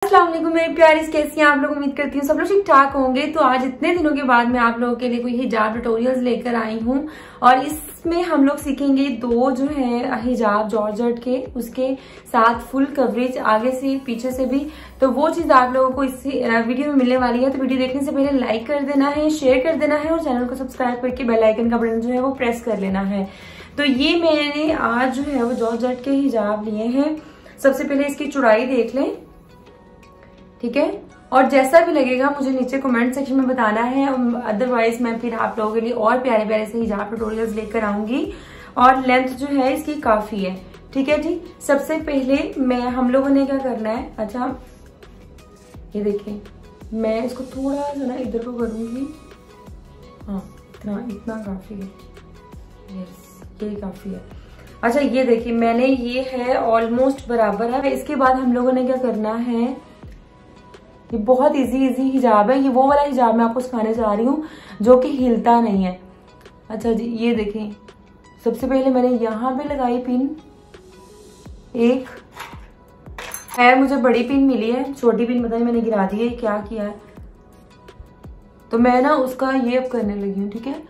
अस्सलाम वालेकुम मेरे प्यारे, कैसी हैं आप लोग। उम्मीद करती हूँ सब लोग ठीक ठाक होंगे। तो आज इतने दिनों के बाद मैं आप लोगों के लिए कोई हिजाब ट्यूटोरियल्स लेकर आई हूँ और इसमें हम लोग सीखेंगे दो जो है हिजाब जॉर्जेट के, उसके साथ फुल कवरेज आगे से पीछे से भी। तो वो चीज आप लोगों को इस वीडियो में मिलने वाली है। तो वीडियो देखने से पहले लाइक कर देना है, शेयर कर देना है और चैनल को सब्सक्राइब करके बेल आइकन का बटन जो है वो प्रेस कर लेना है। तो ये मैंने आज जो है वो जॉर्जेट के हिजाब लिए हैं। सबसे पहले इसकी चौड़ाई देख लें, ठीक है। और जैसा भी लगेगा मुझे नीचे कमेंट सेक्शन में बताना है। अदरवाइज मैं फिर आप लोगों के लिए और प्यारे प्यारे से हिजाब ट्यूटोरियल्स लेकर आऊंगी। और लेंथ जो है इसकी काफी है, ठीक है जी। सबसे पहले हम लोगों ने क्या करना है, अच्छा ये देखिए मैं इसको थोड़ा सा ना इधर को करूंगी। हाँ इतना काफी है, यस ये काफी है। अच्छा ये देखिए मैंने ये है ऑलमोस्ट बराबर है। इसके बाद हम लोगों ने क्या करना है, ये बहुत इजी हिजाब है। ये वो वाला हिजाब मैं आपको सिखाने जा रही हूँ जो कि हिलता नहीं है। अच्छा जी ये देखें, सबसे पहले मैंने यहाँ पे लगाई पिन, एक है मुझे बड़ी पिन मिली है, छोटी पिन पता नहीं मैंने गिरा दी है, क्या किया है। तो मैं ना उसका ये अब करने लगी हूँ, ठीक है।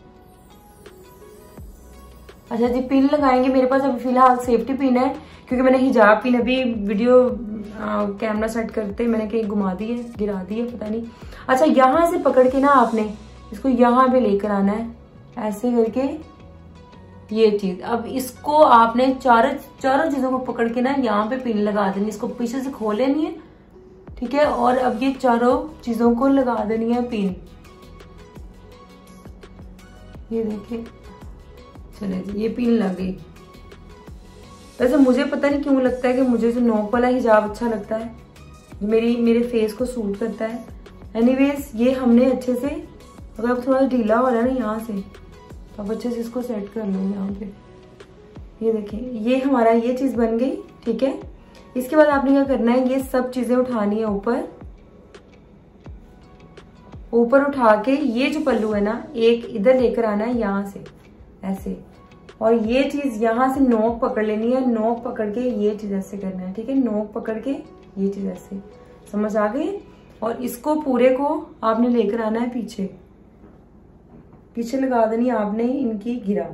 अच्छा जी पिन लगाएंगे। मेरे पास अभी फिलहाल सेफ्टी पिन है क्योंकि मैंने हिजाब पिन अभी वीडियो कैमरा सेट करते मैंने कहीं घुमा दी है, गिरा दी है, पता नहीं। अच्छा यहाँ से पकड़ के ना आपने इसको यहाँ पे लेकर आना है, ऐसे करके ये चीज। अब इसको आपने चारों चीजों को पकड़ के ना यहाँ पे पिन लगा देनी, इसको पीछे से खोल लेनी है, ठीक है। और अब ये चारों चीजों को लगा देनी है पिन, ये देखिए। चले जी ये पिन लग गई। वैसे मुझे पता नहीं क्यों लगता है कि मुझे जो नोक वाला हिजाब अच्छा लगता है, मेरे फेस को सूट करता है। एनीवेज ये हमने अच्छे से, अगर अब थोड़ा ढीला हो रहा है ना यहाँ से, तो अब अच्छे से इसको सेट कर लो यहाँ पे। ये देखिए ये हमारा ये चीज बन गई, ठीक है। इसके बाद आपने क्या करना है, ये सब चीजें उठानी है ऊपर उठा के ये जो पल्लू है ना एक इधर लेकर आना है यहाँ से ऐसे। और ये चीज यहाँ से नोक पकड़ लेनी है, नोक पकड़ के ये चीज ऐसे करना है, ठीक है। नोक पकड़ के ये चीज ऐसे, समझ आ गई। और इसको पूरे को आपने लेकर आना है पीछे लगा देनी आपने इनकी गिरा।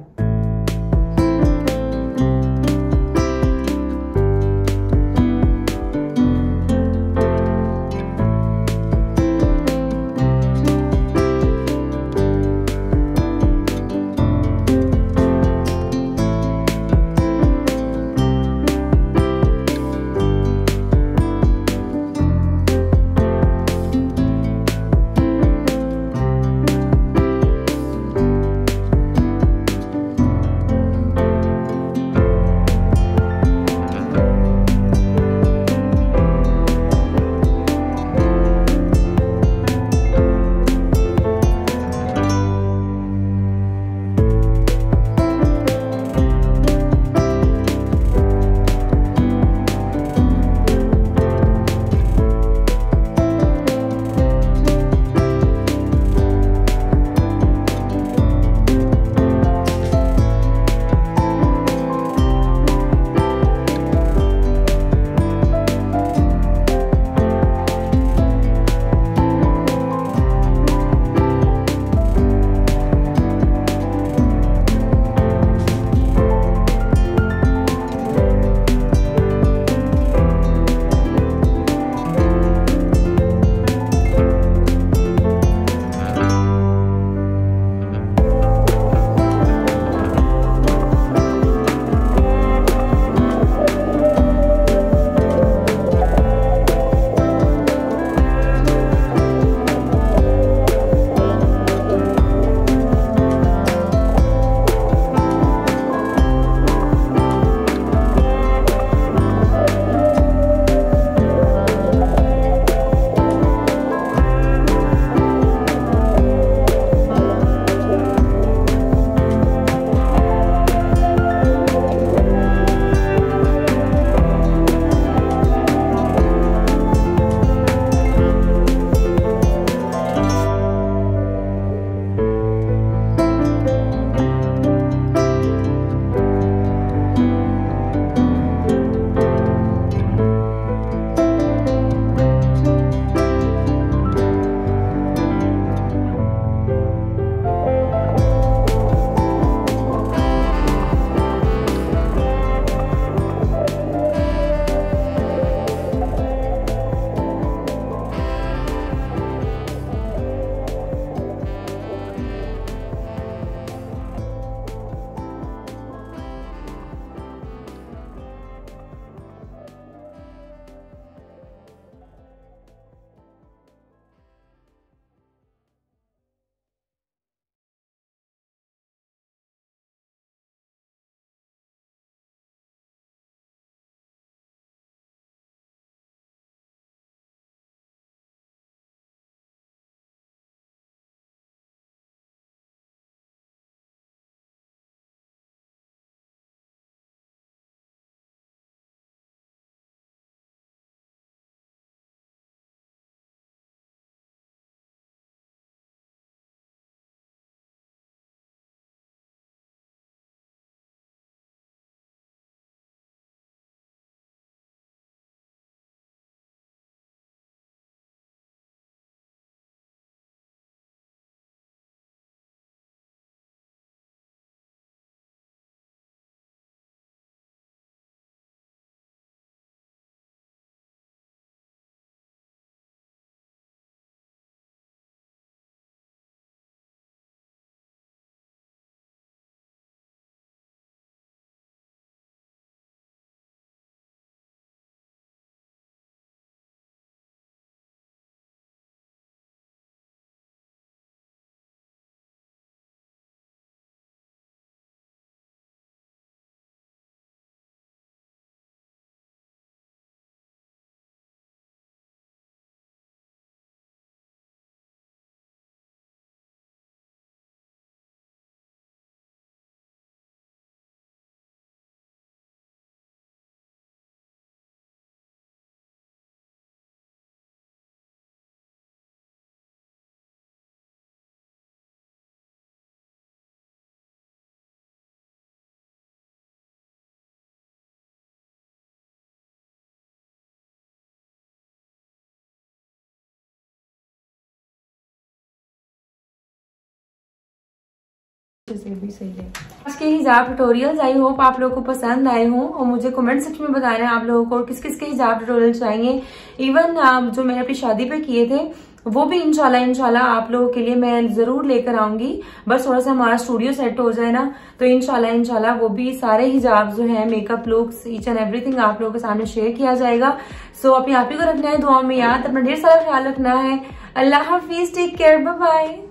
से भी सही है। आज के हिजाब ट्यूटोरियल्स आई होप आप लोगों को पसंद आए हों और मुझे कमेंट सेक्शन में बताना है आप लोगों को किस किस के हिजाब ट्यूटोरियल चाहिए। इवन जो मैंने अपनी शादी पे किए थे वो भी इंशाल्लाह आप लोगों के लिए मैं जरूर लेकर आऊंगी। बस थोड़ा सा हमारा स्टूडियो सेट हो जाए ना तो इंशाल्लाह वो भी सारे हिजाब जो है, makeup looks, each and everything आप लोगों के सामने शेयर किया जाएगा। सो अपने आप ही को रखना है दुआ में याद, अपना ढेर सारा ख्याल रखना है। अल्लाह हाफिज, टेक केयर, बाय बाय।